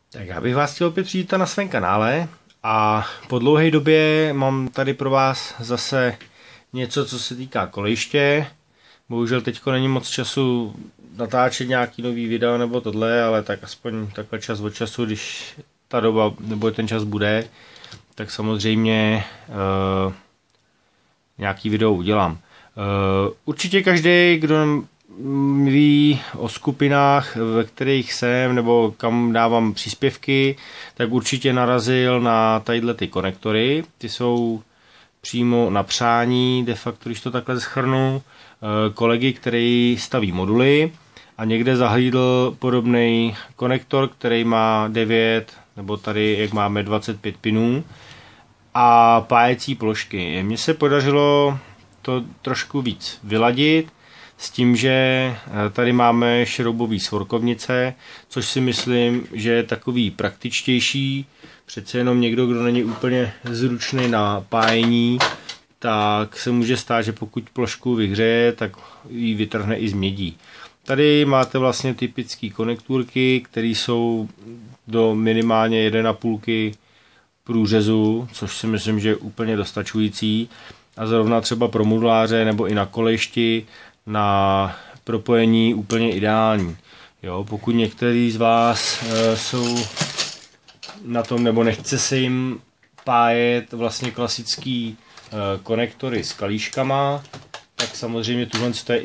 Tak já bych vás chtěl opět přivítat na svém kanále a po dlouhé době mám tady pro vás zase něco, co se týká kolejiště. Bohužel teďko není moc času natáčet nějaký nový video nebo tohle, ale tak aspoň takhle čas od času, když ta doba nebo ten čas bude, tak samozřejmě nějaký video udělám. Určitě každý, kdo ví o skupinách, ve kterých jsem nebo kam dávám příspěvky, tak určitě narazil na tadyhle ty konektory. Ty jsou přímo na přání, de facto, když to takhle shrnu, kolegy, který staví moduly a někde zahlídl podobný konektor, který má 9 nebo tady, jak máme, 25 pinů a pájecí plošky. Mně se podařilo to trošku víc vyladit s tím, že tady máme šroubové svorkovnice, což si myslím, že je takový praktičtější. Přece jenom někdo, kdo není úplně zručný na pájení, tak se může stát, že pokud plošku vyhřeje, tak ji vytrhne i z mědí. Tady máte vlastně typické konekturky, které jsou do minimálně 1,5 průřezu, což si myslím, že je úplně dostačující. A zrovna třeba pro moduláře nebo i na kolejišti na propojení úplně ideální. Jo, pokud některý z vás jsou na tom nebo nechce se jim pájet vlastně klasický konektory s kalíškama, tak samozřejmě tohle je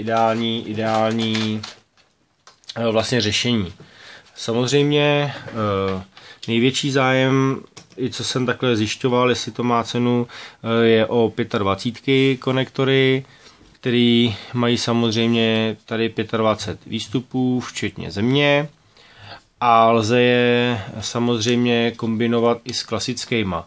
ideální vlastně řešení. Samozřejmě největší zájem, i co jsem takhle zjišťoval, jestli to má cenu, je o 25 konektory, který mají samozřejmě tady 25 výstupů, včetně země, a lze je samozřejmě kombinovat i s klasickýma.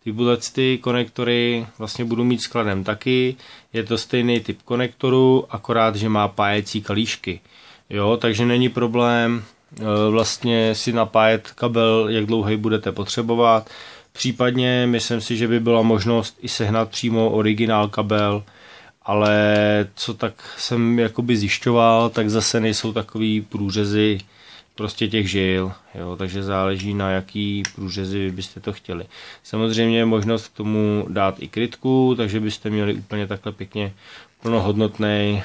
Ty konektory vlastně budu mít skladem taky, je to stejný typ konektoru, akorát, že má pájecí kalíšky. Jo, takže není problém vlastně si napájet kabel, jak dlouhý budete potřebovat. Případně myslím si, že by byla možnost i sehnat přímo originál kabel, ale co tak jsem jakoby zjišťoval, tak zase nejsou takový průřezy prostě těch žil, jo, takže záleží, na jaký průřezy byste to chtěli. Samozřejmě je možnost k tomu dát i krytku, takže byste měli úplně takhle pěkně plnohodnotný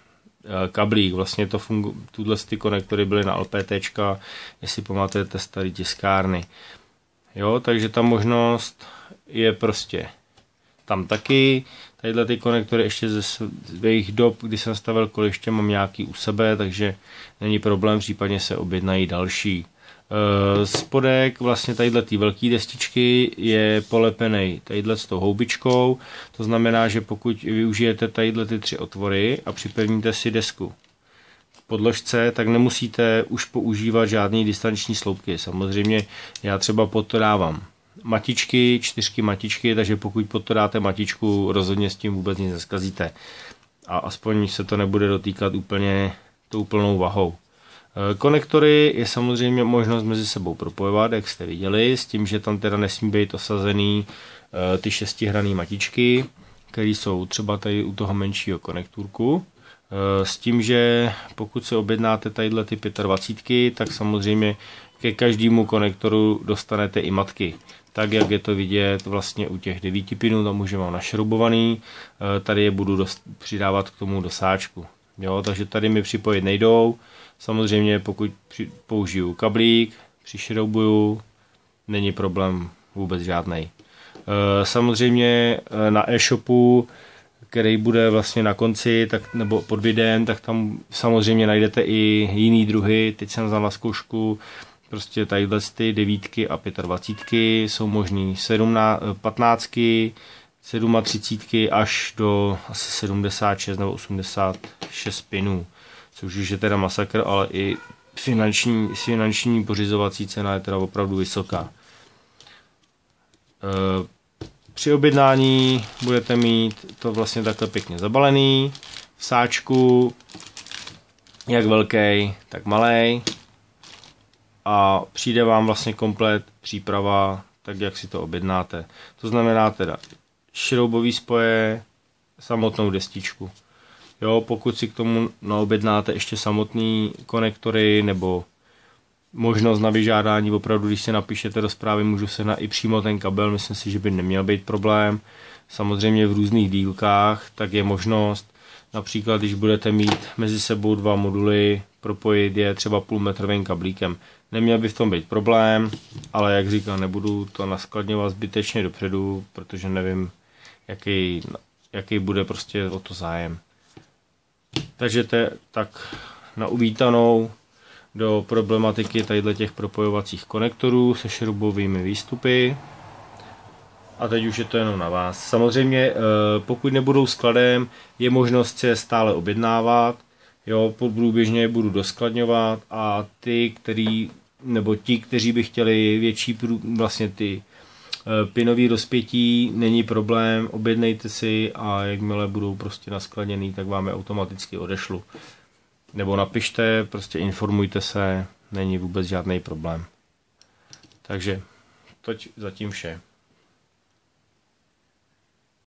kablík. Vlastně to tuhle ty konektory byly na LPTčka, jestli pamatujete staré tiskárny. Jo, takže ta možnost je prostě tam taky. Tadyhle ty konektory ještě ze svých dob, kdy jsem stavil kolejiště, mám nějaký u sebe, takže není problém, případně se objednají další. Spodek vlastně tadyhle ty velké destičky je polepený tadyhle s tou houbičkou, to znamená, že pokud využijete tadyhle ty 3 otvory a připevníte si desku k podložce, tak nemusíte už používat žádný distanční sloupky. Samozřejmě já třeba pod to dávám matičky, 4 matičky, takže pokud pod to dáte matičku, rozhodně s tím vůbec nic neskazíte. A aspoň se to nebude dotýkat úplně tou plnou vahou. Konektory je samozřejmě možnost mezi sebou propojovat, jak jste viděli, s tím, že tam teda nesmí být osazený ty 6hranné matičky, které jsou třeba tady u toho menšího konekturku. S tím, že pokud se objednáte tadyhle ty 25, tak samozřejmě ke každému konektoru dostanete i matky. Tak, jak je to vidět vlastně u těch 9 pinů, tam už mám našroubovaný, tady je budu přidávat k tomu do sáčku. Jo, takže tady mi připojit nejdou. Samozřejmě pokud použiju kablík, přišroubuju, není problém vůbec žádnej. Samozřejmě na e-shopu, který bude vlastně na konci, tak, nebo pod videem, tak tam samozřejmě najdete i jiný druhy. Teď jsem vzal na zkoušku prostě tadyhle ty 9 a 25 jsou možný 15, 37 až do asi 76 nebo 86 pinů, což už je teda masakr, ale i finanční pořizovací cena je teda opravdu vysoká. Při objednání budete mít to vlastně takhle pěkně zabalený v sáčku, jak velký, tak malý, a přijde vám vlastně komplet příprava, tak jak si to objednáte. To znamená teda šroubový spoje, samotnou destičku. Jo, pokud si k tomu naobjednáte ještě samotný konektory nebo možnost na vyžádání, opravdu, když se napíšete do zprávy, můžu se i přímo ten kabel, myslím si, že by neměl být problém. Samozřejmě v různých dílkách, tak je možnost, například, když budete mít mezi sebou 2 moduly, propojit je třeba půlmetrovým kablíkem. Neměl by v tom být problém, ale jak říkal, nebudu to naskladňovat zbytečně dopředu, protože nevím, jaký bude prostě o to zájem. Takže to je tak na uvítanou do problematiky tadyhle těch propojovacích konektorů se šroubovými výstupy. A teď už je to jenom na vás. Samozřejmě, pokud nebudou skladem, je možnost se stále objednávat. Jo, průběžně je budu doskladňovat a ti, kteří by chtěli větší vlastně ty pinový rozpětí, není problém, objednejte si a jakmile budou prostě naskladněný, tak vám je automaticky odešlu. Nebo napište, prostě informujte se, není vůbec žádný problém. Takže toť zatím vše.